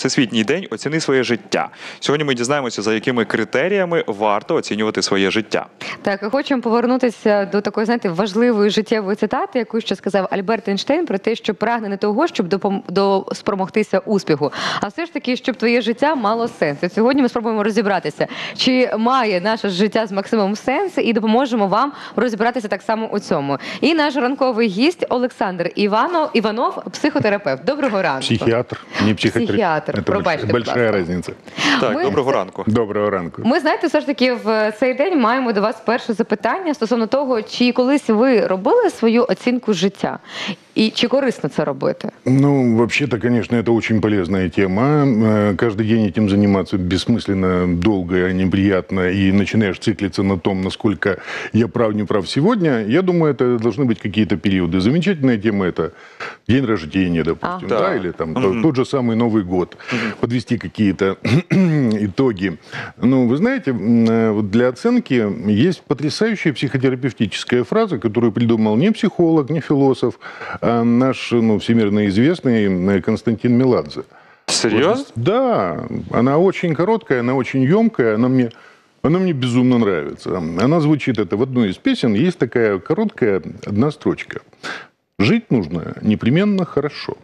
Всесвітній день «Оціни своє життя». Сьогодні ми дізнаємося, за якими критеріями варто оцінювати своє життя. Так, і хочемо повернутися до такої, знаєте, важливої життєвої цитати, яку ще сказав Альберт Ейнштейн про те, що прагне не того, щоб спромогтися успіху, а все ж таки, щоб твоє життя мало сенс. І сьогодні ми спробуємо розібратися, чи має наше життя з Максимом сенс, і допоможемо вам розібратися так само у цьому. І наш ранковий гість Олександр Іванов, психотерапевт. Доброго ранку. Психіатр, не психотерапевт. Психіатр, пробачте, большая разниця. Так, доброго ранку. Доброго ранку. Ми, знаєте, все ж таки в цей день маємо до вас перше запитання стосовно того, чи колись ви робили свою оцінку життя? И чи корисно це робити? Ну, вообще-то, конечно, это очень полезная тема. Каждый день этим заниматься бессмысленно, долго, неприятно, и начинаешь циклиться на том, насколько я прав, не прав сегодня. Я думаю, это должны быть какие-то периоды. Замечательная тема – это день рождения, допустим, да, или там тот же самый Новый год. Подвести какие-то итоги. Ну, вы знаете, вот для оценки есть потрясающая психотерапевтическая фраза, которую придумал не психолог, не философ, а наш, всемирно известный Константин Меладзе. Серьезно? Вот, да, она очень короткая, она очень емкая, она мне безумно нравится. Она звучит, это в одной из песен, есть такая короткая одна строчка. Жить нужно непременно хорошо.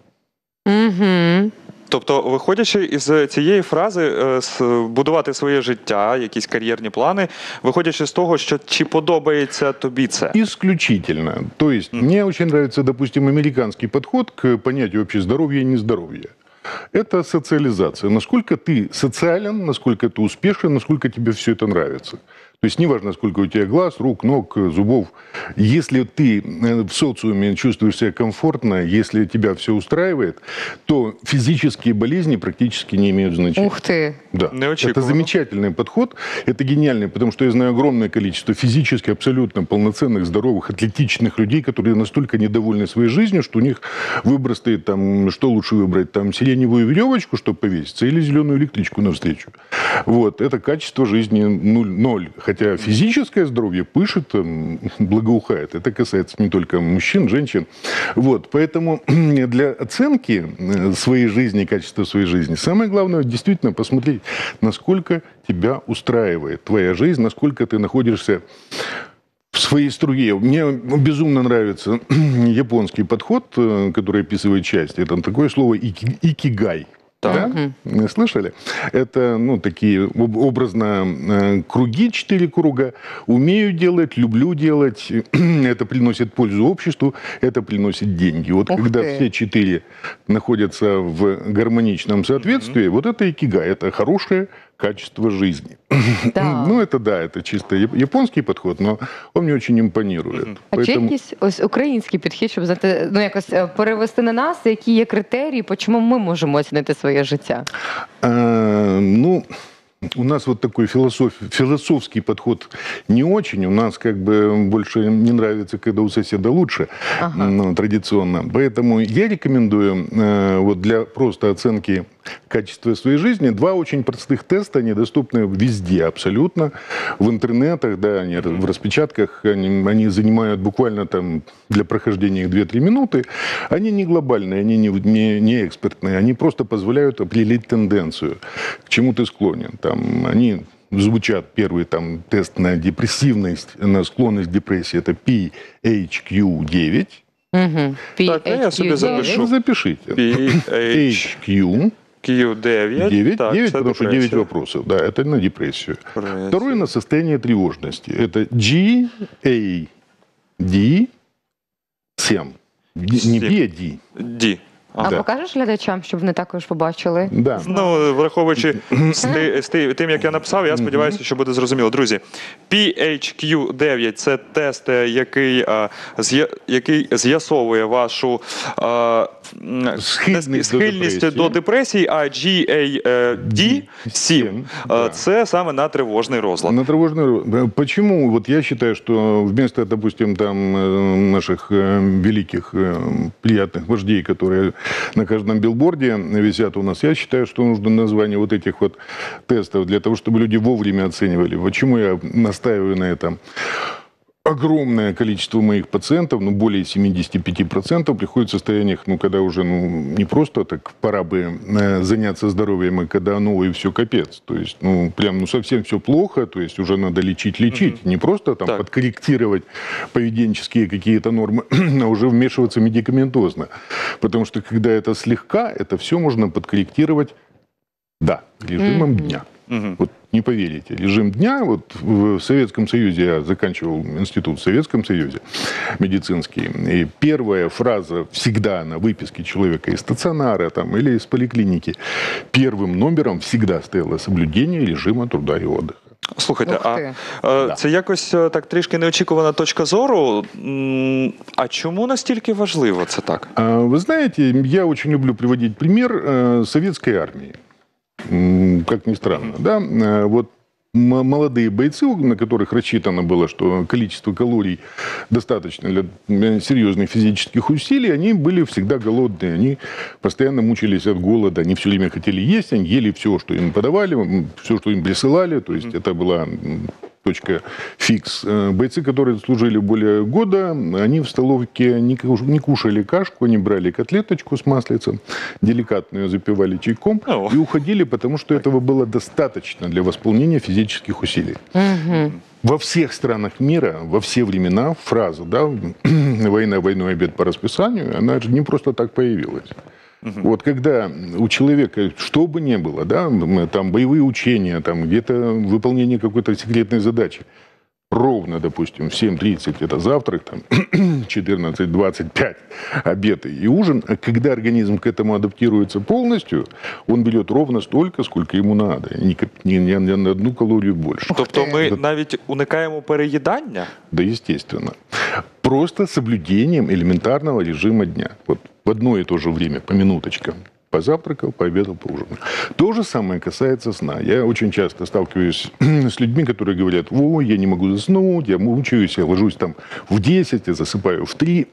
Угу. Тобто, виходячи із цієї фрази, будувати своє життя, якісь кар'єрні плани, виходячи з того, що чи подобається тобі це? Исключительно. То есть мне очень нравится, допустим, американский подход к понятию вообще здоровья и нездоровья. Это социализация. Насколько ты социален, насколько ты успешен, насколько тебе все это нравится. То есть неважно, сколько у тебя глаз, рук, ног, зубов. Если ты в социуме чувствуешь себя комфортно, если тебя все устраивает, то физические болезни практически не имеют значения. Ух ты! Да. Это замечательный подход, это гениальный, потому что я знаю огромное количество физически абсолютно полноценных, здоровых, атлетичных людей, которые настолько недовольны своей жизнью, что у них выбор стоит там, что лучше выбрать, там сиреневую веревочку, чтобы повеситься, или зеленую электричку навстречу. Вот, это качество жизни ноль. Хотя физическое здоровье пышет, благоухает. Это касается не только мужчин, женщин. Вот, поэтому для оценки своей жизни, качества своей жизни, самое главное действительно посмотреть, насколько тебя устраивает твоя жизнь, насколько ты находишься в своей струе. Мне безумно нравится японский подход, который описывает счастье. Это такое слово икигай. Да? Слышали? Это, такие образно круги, 4 круга. Умею делать, люблю делать. Это приносит пользу обществу, это приносит деньги. Вот когда все 4 находятся в гармоничном соответствии, вот это икигай, это хорошее качество жизни. Да. Это чисто японский подход, но он мне очень імпонує. А чи якийсь український підхід, щоб якось перевести на нас, які є критерії, по чому ми можемо оцінити своє життя? У нас вот такой философский подход не очень. У нас больше не нравится, когда у соседа лучше, традиционно. Поэтому я рекомендую для просто оценки качества своей жизни 2 очень простых теста. Они доступны везде абсолютно. В интернетах, да, они в распечатках. Они занимают буквально там для прохождения их 2-3 минуты. Они не глобальные, они не экспертные. Они просто позволяют определить тенденцию, к чему ты склонен. Они звучат, первый тест на депрессивность, на склонность к депрессии, это PHQ-9. Так, я собі запишу. Запишите. PHQ. Q9. 9, потому что 9 вопросов. Да, это на депрессию. Второе на состояние тревожности. Это GAD-7. Не B, а D. D. А покажеш глядачам, щоб вони також побачили? Да. Враховуючи з тим, як я написав, я сподіваюся, що буде зрозуміло. Друзі, PHQ-9 – це тест, який з'ясовує вашу схильність до депресії, а GAD-7 – це саме на тривожний розлад. На тривожний розлад. Почему? Вот я считаю, что вместо, допустим, наших великих, приятных вождей, которые на каждом билборде висят у нас. Я считаю, что нужно название вот этих вот тестов для того, чтобы люди вовремя оценивали. Почему я настаиваю на этом? огромное количество моих пациентов, ну, более 75%, приходят в состояниях, ну, когда уже, ну, не просто так пора бы заняться здоровьем, а когда, ну, и все капец. То есть, ну, прям, ну, совсем все плохо, то есть уже надо лечить. Не просто там Так. подкорректировать поведенческие какие-то нормы, а уже вмешиваться медикаментозно. Потому что, когда это слегка, это все можно подкорректировать, да, режимом дня. Вот не поверите, режим дня, вот в Советском Союзе, я заканчивал институт в Советском Союзе медицинский, и первая фраза всегда на выписке человека из стационара там, или из поликлиники, первым номером всегда стояло соблюдение режима труда и отдыха. Слухайте, Ух ти. це якось так трішки неочікувана точка зору. А чому настільки важливо це так? Вы знаете, я очень люблю приводить пример советской армии. Как ни странно, да, вот молодые бойцы, на которых рассчитано было, что количество калорий достаточно для серьезных физических усилий, они были всегда голодные, они постоянно мучились от голода, они все время хотели есть, они ели все, что им подавали, все, что им присылали, то есть это была точка фикс. Бойцы, которые служили более года, они в столовке не кушали кашку, они брали котлеточку с маслицем, деликатно ее запивали чайком и уходили, потому что этого было достаточно для восполнения физических усилий. Во всех странах мира, во все времена фраза, да, «война войной, обед по расписанию», она же не просто так появилась. Вот когда у человека, что бы ни было, да, там боевые учения, там где-то выполнение какой-то секретной задачи, ровно, допустим, в 7:30 это завтрак, там 14:25 обед и ужин, а когда организм к этому адаптируется полностью, он берет ровно столько, сколько ему надо, ни на одну калорию больше. Тобто ми навіть уникаємо переїдання? Да, естественно. Просто соблюдением элементарного режима дня. Вот в одно и то же время, по минуточкам. Позавтракал, пообедал, поужинал. То же самое касается сна. Я очень часто сталкиваюсь с людьми, которые говорят: ой, я не могу заснуть, я мучаюсь, я ложусь там в 10, я засыпаю в 3.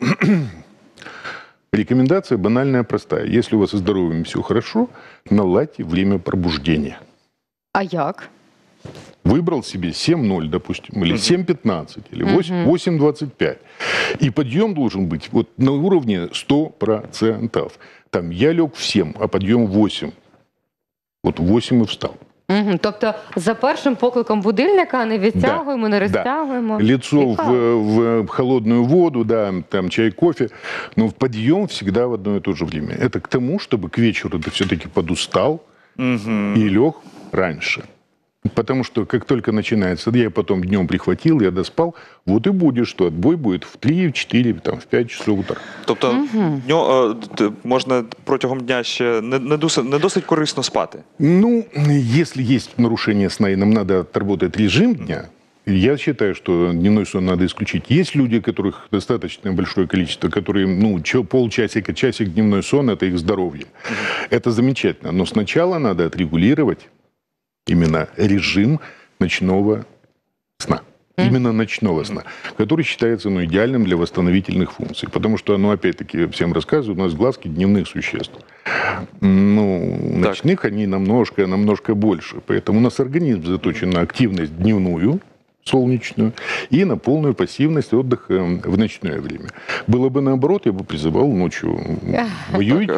Рекомендация банальная, простая. Если у вас со здоровьем все хорошо, наладьте время пробуждения. А як? Выбрал себе 7:0, допустим, или 7:15, или 8:25. И подъем должен быть вот на уровне 100%. Там я лег в 7, а подъем в 8. Вот в 8 и встал. Тобто за першим покликом будильника не відтягуємо, не розтягуємо. Лицо Цікаво. в холодную воду, да, там чай, кофе. Но в подъем всегда в одно и то же время. Это к тому, чтобы к вечеру ты все-таки подустал и лег раньше. Потому что как только начинается, я потом днем прихватил, я доспал, вот и будет, что отбой будет в 3, в 4, там, в 5 часов утра. Тобто можна протягом дня ще не досить корисно спати? Ну, если есть нарушение сна, и нам надо отработать режим дня, я считаю, что дневной сон надо исключить. Есть люди, которых достаточно большое количество, которые, ну, полчасика, часик дневной сон – это их здоровье. Это замечательно. Но сначала надо отрегулировать именно режим ночного сна. Именно ночного сна, который считается, ну, идеальным для восстановительных функций. Потому что, ну, опять-таки, всем рассказывают, у нас глазки дневных существ. Ну, ночных они намножко больше. Поэтому у нас организм заточен на активность дневную, солнечную, и на полную пассивность отдыха в ночное время. Было бы наоборот, я бы призывал ночью воюйте,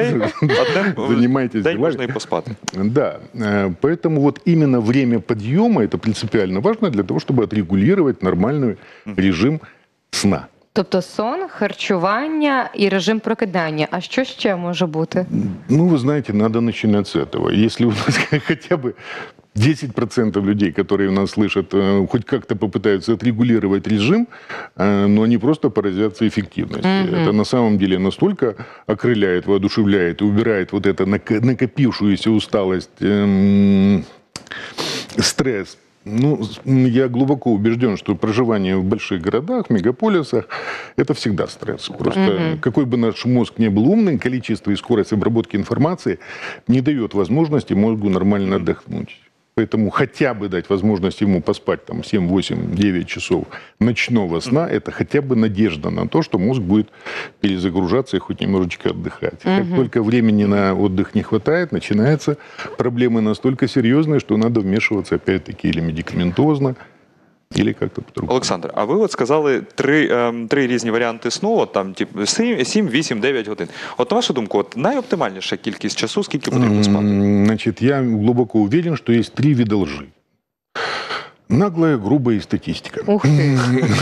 занимайтесь день можна делами. і поспати. Да, поэтому вот именно время подъема это принципиально важно для того, чтобы отрегулировать нормальный режим сна. Тобто сон, харчування і режим прокидання. А що ще може бути? Ну, вы знаете, надо начинать с этого. Если у нас хотя бы 10% людей, которые нас слышат, хоть как-то попытаются отрегулировать режим, но они просто поразятся эффективности. Это на самом деле настолько окрыляет, воодушевляет и убирает вот эту накопившуюся усталость, стресс. Ну, я глубоко убежден, что проживание в больших городах, мегаполисах – это всегда стресс. Просто какой бы наш мозг не был умным, количество и скорость обработки информации не дает возможности мозгу нормально отдохнуть. Поэтому хотя бы дать возможность ему поспать там 7, 8, 9 часов ночного сна, это хотя бы надежда на то, что мозг будет перезагружаться и хоть немножечко отдыхать. Как только времени на отдых не хватает, начинаются проблемы настолько серьезные, что надо вмешиваться опять-таки или медикаментозно, Или как-то по-другому. Олександр, а ви от сказали три різні варіанти сну, от там типу 7, 8, 9 годин. От на вашу думку, от найоптимальніша кількість часу, скільки потрібно спати? Значит, я глубоко уверен, что есть 3 вида лжи. Наглая, грубая и статистика. Ух ти.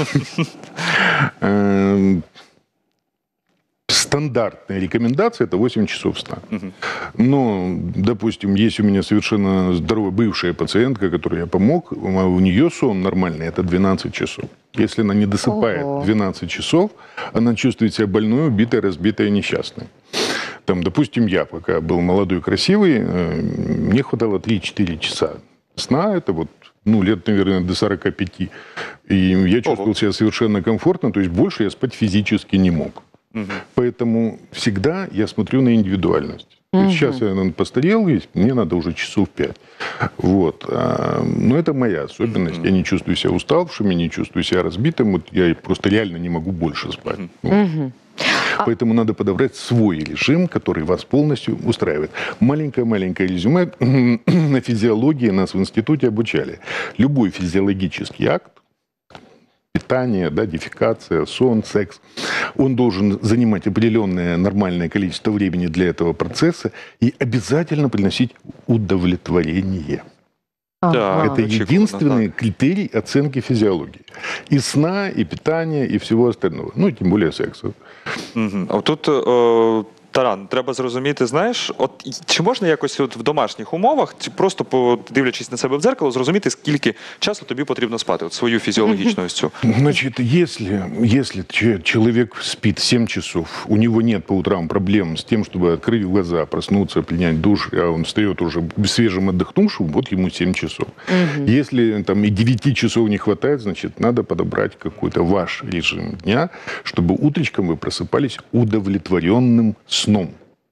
Стандартная рекомендация – это 8 часов сна. Но, допустим, есть у меня совершенно здоровая бывшая пациентка, которой я помог, у нее сон нормальный – это 12 часов. Если она не досыпает Ого. 12 часов, она чувствует себя больной, убитой, разбитой, несчастной. Там, допустим, я пока был молодой, красивый, мне хватало 3-4 часа сна, это вот, лет, наверное, до 45. И я чувствовал себя совершенно комфортно, то есть больше я спать физически не мог. Поэтому всегда я смотрю на индивидуальность. То есть сейчас я постарел, и мне надо уже часов 5. Вот. Но это моя особенность. Я не чувствую себя уставшим, я не чувствую себя разбитым. Вот я просто реально не могу больше спать. Вот. Поэтому надо подобрать свой режим, который вас полностью устраивает. Маленькое-маленькое резюме. На физиологии нас в институте обучали. Любой физиологический акт, питание, да, дефекация, сон, секс, он должен занимать определенное нормальное количество времени для этого процесса и обязательно приносить удовлетворение. Так. Это очевидно, единственный критерий оценки физиологии. И сна, и питания, и всего остального. Ну, и тем более секса. А тут, Таран, треба зрозуміти, знаєш, от чи можна якось от в домашніх умовах, чи просто дивлячись на себе в дзеркало, зрозуміти, скільки часу тобі потрібно спати, от свою фізіологічну ось цю? Значит, если человек спит 7 часов, у него нет по утрам проблем с тем, чтобы открыть глаза, проснуться, принять душ, а он встает уже свежим отдохнувшим, вот ему 7 часов. Если там и 9 часов не хватает, значит, надо подобрать какой-то ваш режим дня, чтобы утречком вы просыпались удовлетворенным сном.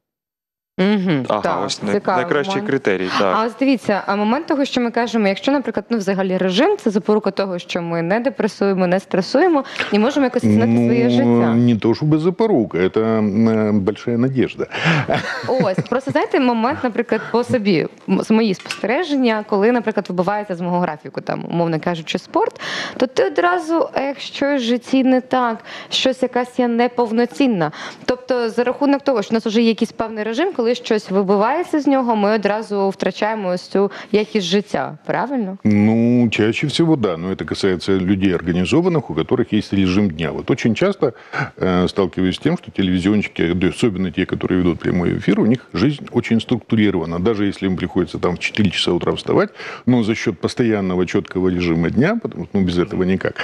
Ага, ось цікавий найкращий момент. критерій. Так. А ось дивіться, а момент того, що ми кажемо, якщо, наприклад, взагалі режим, це запорука того, що ми не депресуємо, не стресуємо і можемо якось оцінити своє життя. Не то чтобы запорука, это большая надежда. Ось, просто знаєте, момент, наприклад, по собі, з мої спостереження, коли, наприклад, вибивається з мого графіку, там, умовно кажучи, спорт, то ти одразу, щось в житті не так, щось якась я неповноцінна. Тобто, за рахунок того, що у нас вже є якийсь певний режим, коли щось вибивається з нього, ми одразу втрачаємо ось цю якість життя, правильно? Ну, чаще всего да, но это касается людей организованных, у которых есть режим дня. Вот очень часто сталкиваюсь с тем, что телевизионщики, особенно те, которые ведут прямой эфир, у них жизнь очень структурирована. Даже если им приходится там в 4 часа утра вставать, но за счет постоянного четкого режима дня, потому что без этого никак,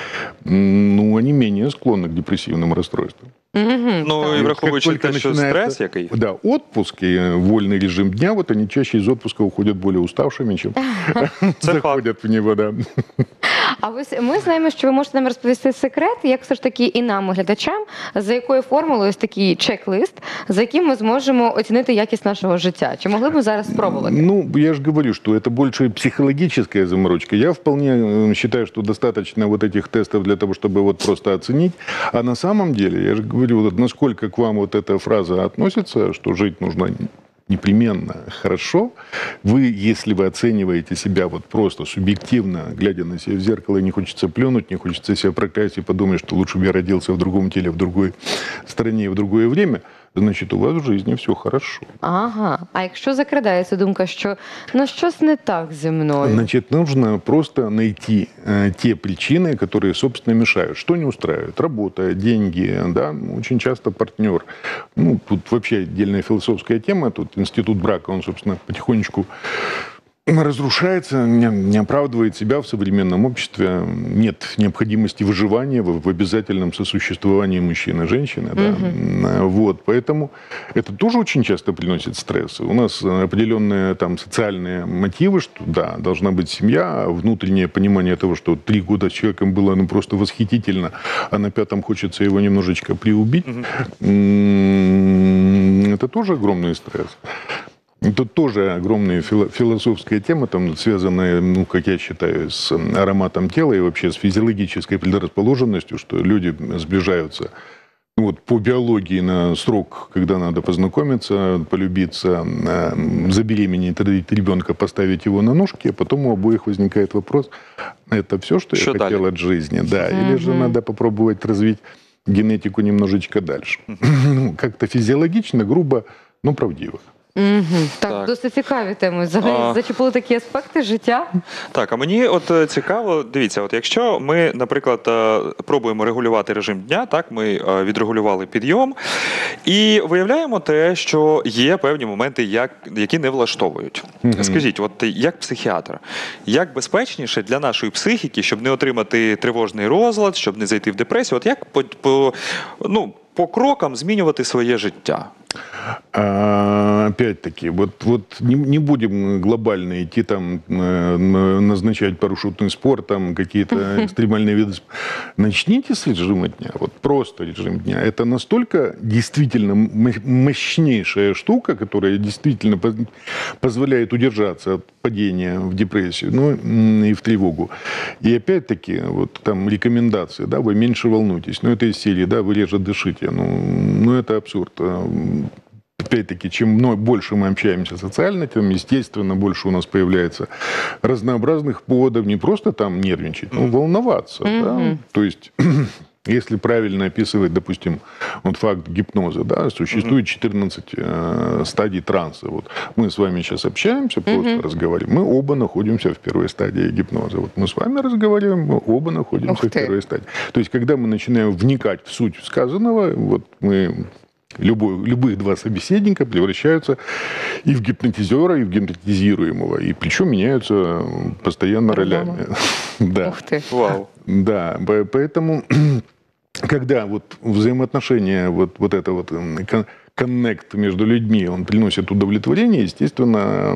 они менее склонны к депрессивным расстройствам. Ну, і враховуючи те, що стрес який. Да, отпуск и вольный режим дня, вот они чаще из отпуска уходят более уставшими, чем заходят в него, да. А ось ми знаємо, що ви можете нам розповісти секрет, як все ж таки і нам, глядачам, за якою формулою ось такий чек-лист, за яким ми зможемо оцінити якість нашого життя. Чи могли б ми зараз спробувати? Ну, я же говорю, что это больше психологическая заморочка. Я вполне считаю, что достаточно вот этих тестов для того, чтобы вот просто оценить. А на самом деле, я же говорю, вот насколько к вам вот эта фраза относится, что жить нужно непременно хорошо, если вы оцениваете себя вот просто субъективно, глядя на себя в зеркало, и не хочется плюнуть, не хочется себя проклясть и подумать, что лучше бы я родился в другом теле, в другой стране, в другое время, значит, у вас в жизни все хорошо. Ага. А якщо закрадається думка, що щось не так зі мною? Значит, нужно просто найти те причины, которые, собственно, мешают. Что не устраивает? Работа, деньги, да, очень часто партнер. Ну, тут вообще отдельная философская тема. Тут институт брака, он, собственно, потихонечку разрушается, не оправдывает себя в современном обществе. Нет необходимости выживания в обязательном сосуществовании мужчины и женщины. Да. Вот, поэтому это тоже очень часто приносит стресс. У нас определенные там социальные мотивы, что да, должна быть семья, а внутреннее понимание того, что 3 года с человеком было просто восхитительно, а на 5-м хочется его немножечко приубить. Это тоже огромный стресс. Это тоже огромная философская тема, там, связанная, ну, как я считаю, с ароматом тела и вообще с физиологической предрасположенностью, что люди сближаются вот, по биологии на срок, когда надо познакомиться, полюбиться, забеременеть, родить ребенка, поставить его на ножки, а потом у обоих возникает вопрос, это все, что я хотел от жизни? Да, или же надо попробовать развить генетику немножечко дальше. Ну, как-то физиологично, грубо, но правдиво. Так, досить цікаві теми. Взагалі зачепили такі аспекти життя. Так, а мені от цікаво, дивіться, от якщо ми, наприклад, пробуємо регулювати режим дня, так, ми відрегулювали підйом, і виявляємо те, що є певні моменти, які не влаштовують. Скажіть, от як психіатр, як безпечніше для нашої психіки, щоб не отримати тривожний розлад, щоб не зайти в депресію, от як по крокам змінювати своє життя? Опять-таки, вот не будем глобально идти там, назначать парашютный спорт, там какие-то экстремальные виды спорта. Начните с режима дня, вот просто режим дня. Это настолько действительно мощнейшая штука, которая действительно позволяет удержаться от падения в депрессию, ну и в тревогу. И опять-таки, вот там рекомендации, да, вы меньше волнуйтесь, ну это из серии, да, вы реже дышите, ну это абсурд. Опять-таки, чем больше мы общаемся социально, тем, естественно, больше у нас появляется разнообразных поводов не просто там нервничать, но волноваться. Да? То есть, если правильно описывать, допустим, вот факт гипноза, да, существует 14 стадий транса. Вот мы с вами сейчас общаемся, просто разговариваем, мы оба находимся в первой стадии гипноза. Вот мы с вами разговариваем, мы оба находимся в первой стадии. То есть, когда мы начинаем вникать в суть сказанного, вот мы... Любых два собеседника превращаются и в гипнотизера, и в гипнотизируемого. И причем меняются постоянно ролями. Да. Ух ты. Вау. Да, поэтому, когда вот взаимоотношения, вот это вот коннект между людьми, он приносит удовлетворение, естественно,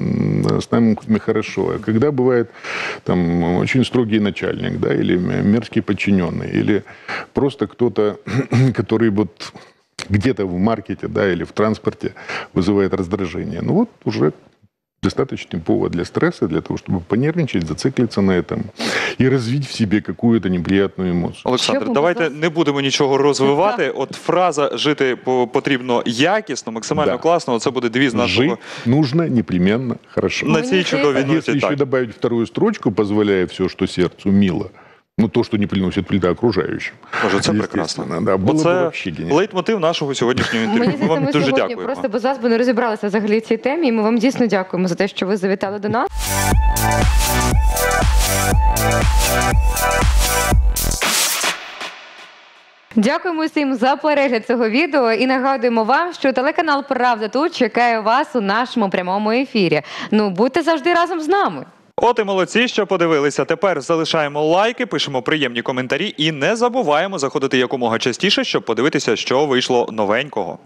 с нами хорошо. А когда бывает там очень строгий начальник, да, или мерзкий подчиненный, или просто кто-то, который вот где-то в маркете, да, или в транспорте вызывает раздражение. Ну вот уже достаточный повод для стресса, для того, чтобы понервничать, зациклиться на этом і розвити в собі якусь неприємну емоцію. Олександр, давайте не будемо нічого розвивати. От фраза «жити потрібно якісно, максимально класно», це буде девіз нашого... Жить нужно непременно хорошо. На цій чудовій ноті, если еще добавить вторую строчку, позволяя все, что сердцу мило, ну, то, что не приносит вреда окружающим. Боже, це прекрасно. Да, було б вообще геніально. Лейтмотив нашого сьогоднішнього інтерв'ю. Мені Ми вам здається, ми дуже сьогодні дякуємо. просто без вас би не розібралися взагалі в цій темі, і ми вам дійсно дякуємо за те, що ви завітали до нас. Дякуємо всім за перегляд цього відео і нагадуємо вам, що телеканал «Правда тут» чекає вас у нашому прямому ефірі. Ну, будьте завжди разом з нами. От і молодці, що подивилися. Тепер залишаємо лайки, пишемо приємні коментарі і не забуваємо заходити якомога частіше, щоб подивитися, що вийшло новенького.